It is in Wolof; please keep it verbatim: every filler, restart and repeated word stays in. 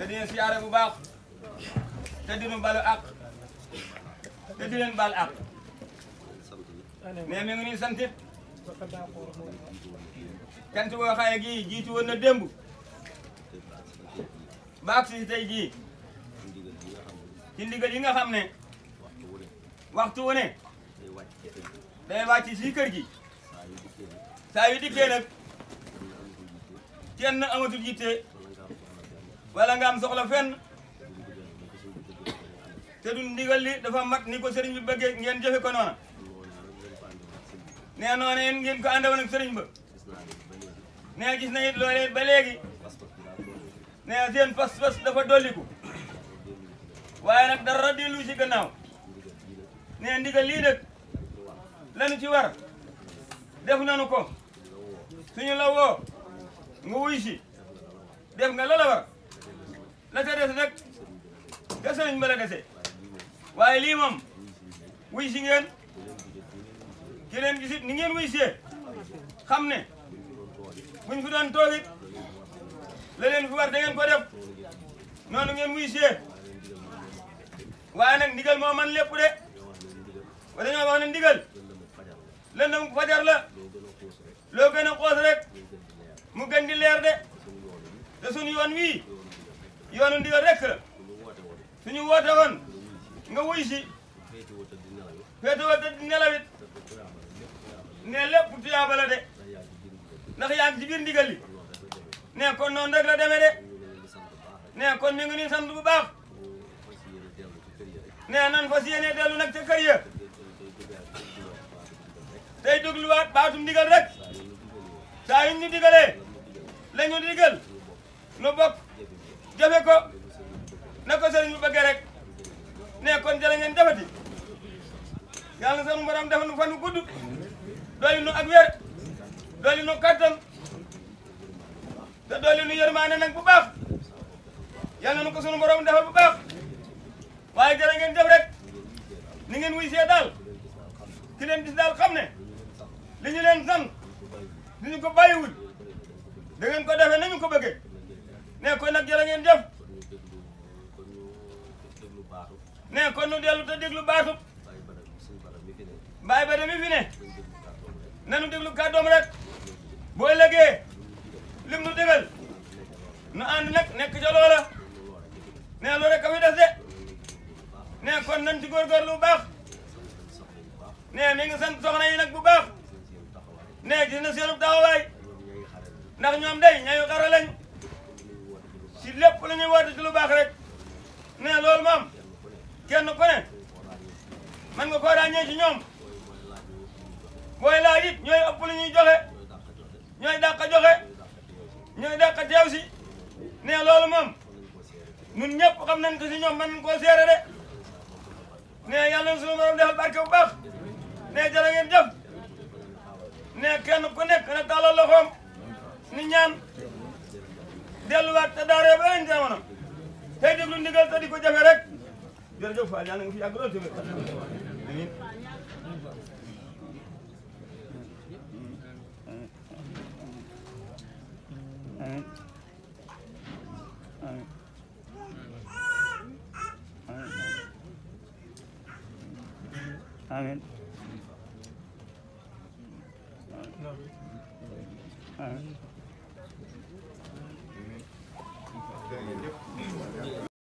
di leen siyaare bu baax te di nu balu àq te di leen bal àq mais mi ngi nii santit cant boo xaye gii jiitu woon na démb baak si tey jii ci ndigal yi nga xam ne waxtu wu ne day wàcc si kër gi saa yu dikkee nag kenn amatul yitte wala nga am soxla fenn te du ndigal li dafa mat ni ko sëriñ bi bëggee ngeen jëfe ko noona nee noonu yéen ngeen ko àndawoon ak sëriñ ba nee gis na it loolee ba léegi nee seen pas-pas dafa dolliku waaye nag dara dellu si gannaaw nee ndigal lii nag lanu ci war def nanu ko suñu la woo nga wuy si def nga la la war la ca des rek te sëriñ ba la dese waaye lii moom wuy si ngeen ki leen gisit ni ngeen wuy see xam ne buñ fi doon toogit la leen fi war da ngeen ko def noonu ngeen wuy see waaye nag ndigal moo man lépp de wa dañoo wax ne ndigal lëndëm fajar la loo gën a xoos rek mu gën di leer de te suñu yoon wii yoonu ndigal rek la suñu woote woon nga wuy si féete woo te di nelawit ne lépp tuyaaba la de ndax yaa ngi ci biir ndigal li ne kon noonu rek la demee de ne kon mi ngi nii sant bu baax ne nan fas yéene dellu nag ca kër ya tey dégluwaat baatum ndigal rek saa yu ñu digalee la ñu digal nu bokk jafe ko na ko sëriñ bu bëggee rek ne kon jërë ngeen jafati yàlla na sunu borom defal nu fan wu gudd dooli nu ak wér dooli nu kattan te dooli nu yërmaane nag bu baax yàlla na ko sunu borom defal bu baax waaye jërë ngeen jëf rek ni ngeen wuy see daal ki leen gis daal xam ne li ñu leen sant li ñu ko bàyyiwul da ngeen ko defee nañu ko bëggee ne kon nag jërë ngeen jëf ne kon nu dellu te déglu baatu Baye Bada mi fi ne nanu déglu kàddoom rek boo ëllëgee lim nu dégal nu ànd nag nekk ca loola ne loolu rek a fi des de ne kon nañ ci góorgóorlu bu baax ne mi ngi sant soxna yi nag bu baax ne gis na seenu taxawaay ndax ñoom day ñayu xara lañ si lépp la ñuy woote ci lu baax rek ne loolu moom kenn ku ne man nga koo ràññee ci ñoom booy laaj it ñooy ëpp lu ñuy joxe ñooy dàq joxe ñooy dàq teew si ne loolu moom ñun ñëpp xam nañ ko si ñoom man nañ koo seere de ne yàlla na suñu borom defal barke bu baax ne jërë ngeen jëf ne kenn ku nekk na tàllal loxoom ni ñaan delluwaat te daaree ba leen jamono tey déglu ndigal te di ko jafe rek jërëjëf Fall yàlla nga fi yàgg lool tamit amiin amiin amiin